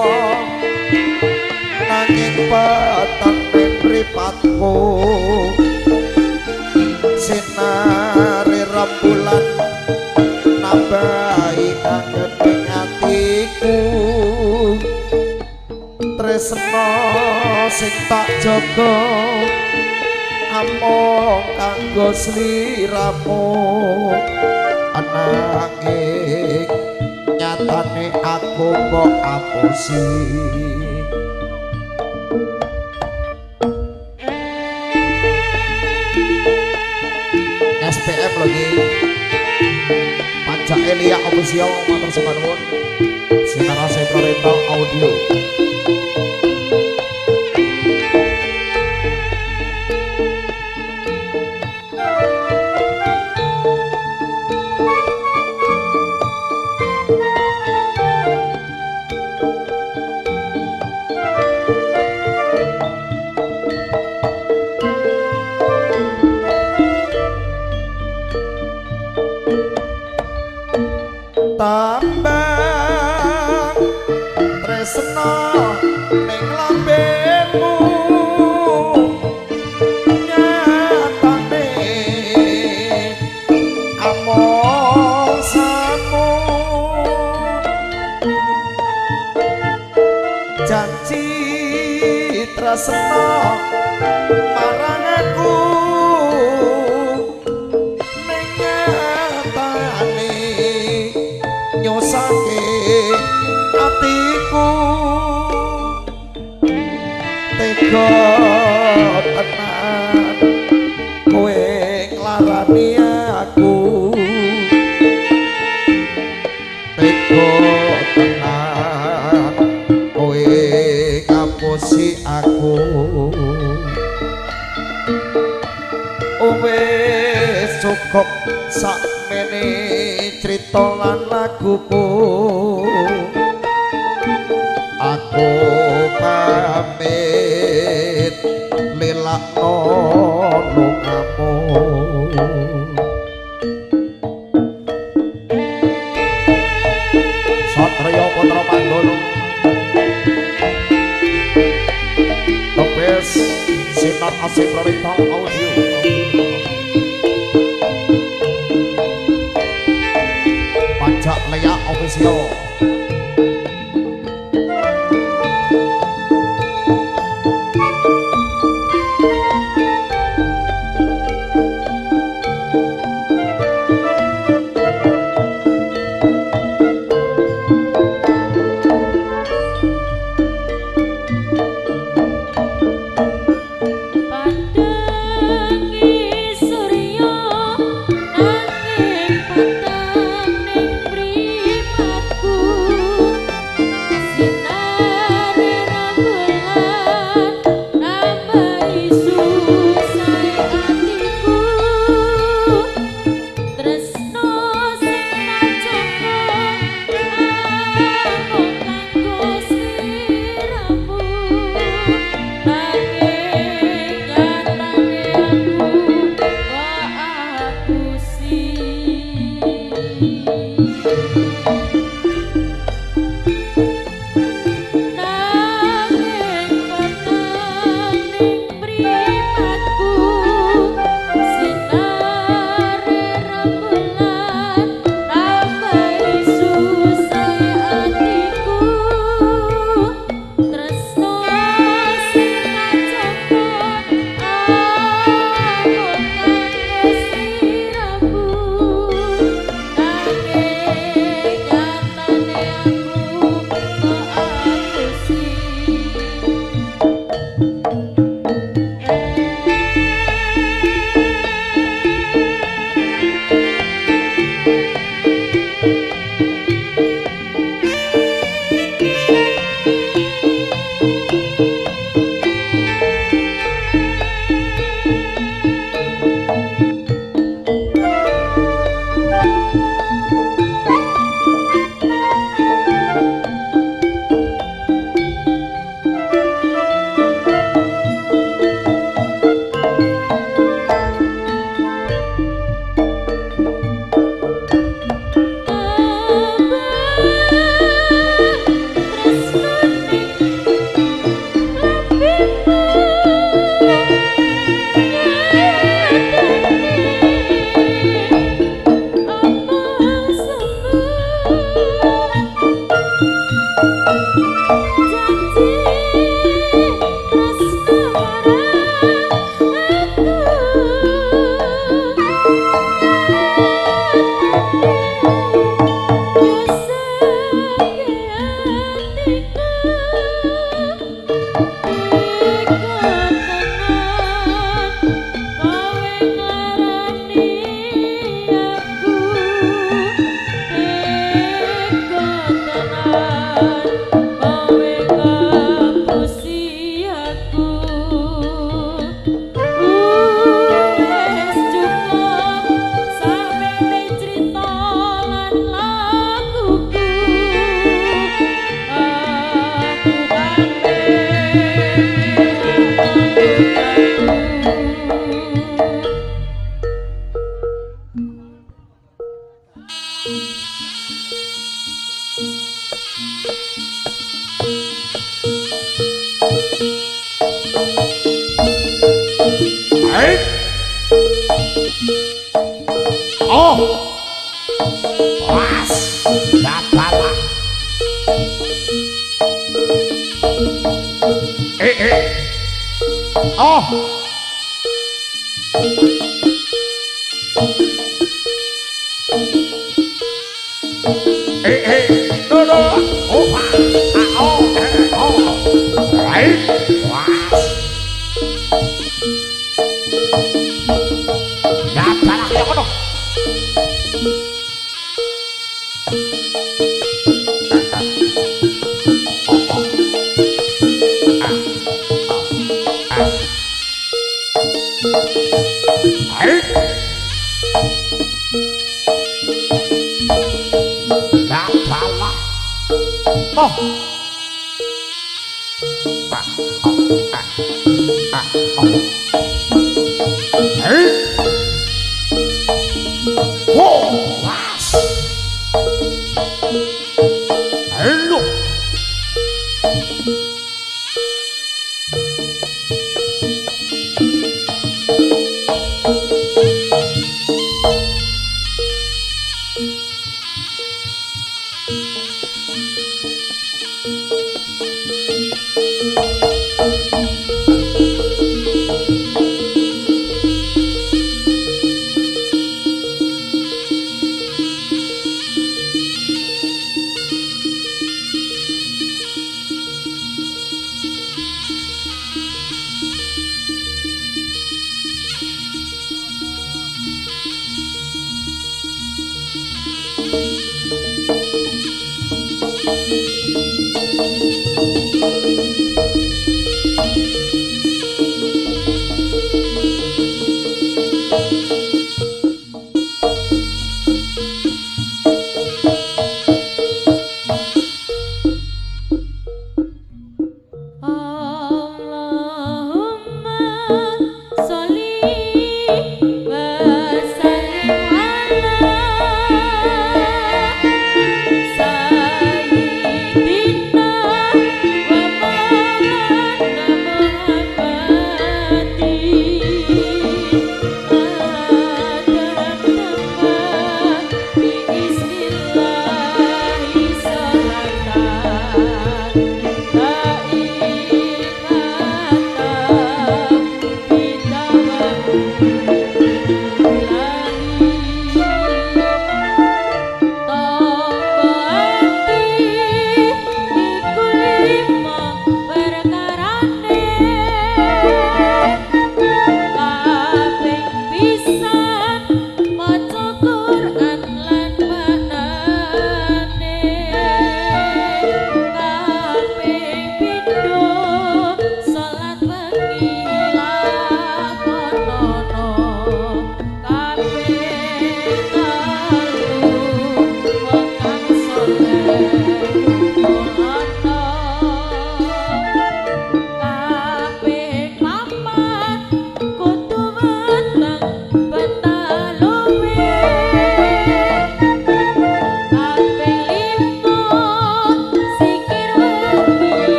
nanging patang mripatku sinari rembulan nambahi kangen ing atiku tresno sing tak jaga amung kanggo sliramu ananging nyatane aku kok apusi S P M lagi Pajak Elia official matur sembah nuwun Sinara Sentro Rental Audio. Tambang tresno ning lambemu nyatane among samu janji tresno marang aku nyosake atiku tega tenan kowe nglarani aku tega tenan kowe ngapusi aku wis cukup sakmene crita lan laguku aku pamit lelakno lungamu Satrio Putra Manggolo Topes Sinar Asih Prorintal Audio. Pajak Lea official. Pada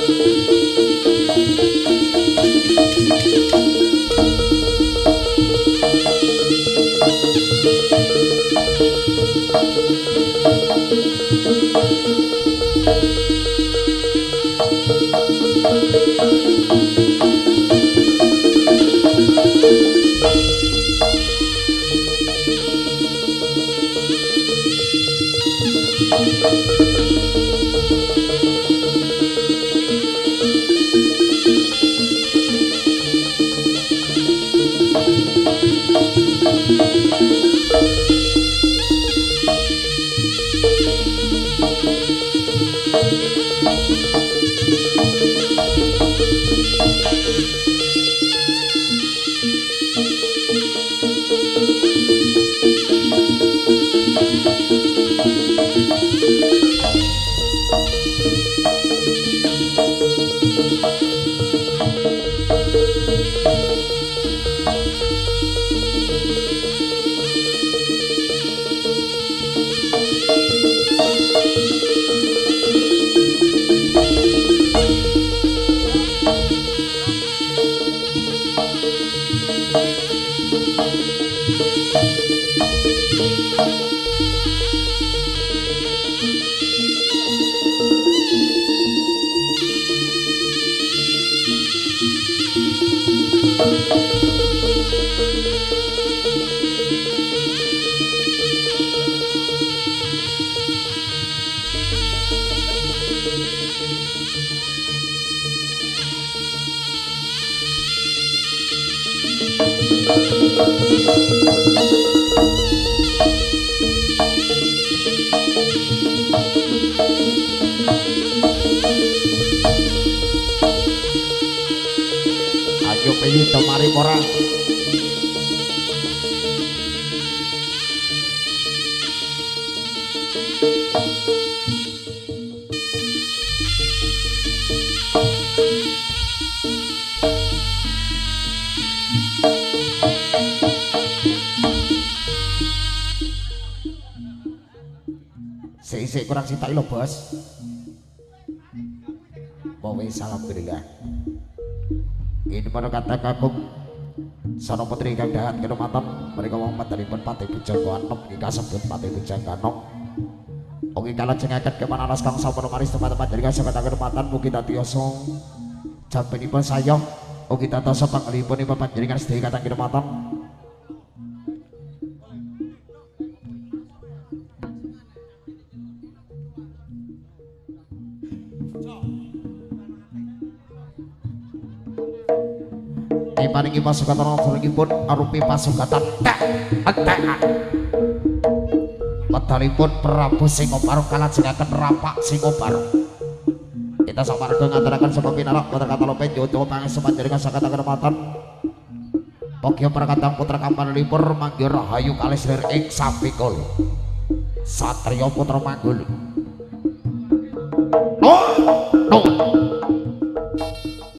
Ayo peyu temari orang. Sik-sik kurang sitai lo bos. Bawa salam alhamdulillah. Ini pada kata kakung Sono putri kang dahat kenomatan mereka wong materipun Patih Bujangga Anom ing kasebut Patih Bujangga Anom. Oke kalajengaken kemana alas kang sampun maris tempat-tempat jadi kasebut kenomatan mugi tatiasa jampenipun sayang ugi tatosa panglipun ipun panjenengan sedaya katang kenomatan. Paringi pasukatan pun arupi pasukatan tek entekan medalipun Prabu Singoparong kalajengaken rapak Singoparong kita samarga ngaturaken sebab pinarak putra kata lope jodoh pangestu panjenengan sakata kenematan pokya prakatang putra kampanipun manggih rahayu kalis lir ing sapikul Satriya putra Manggul. Oh, no.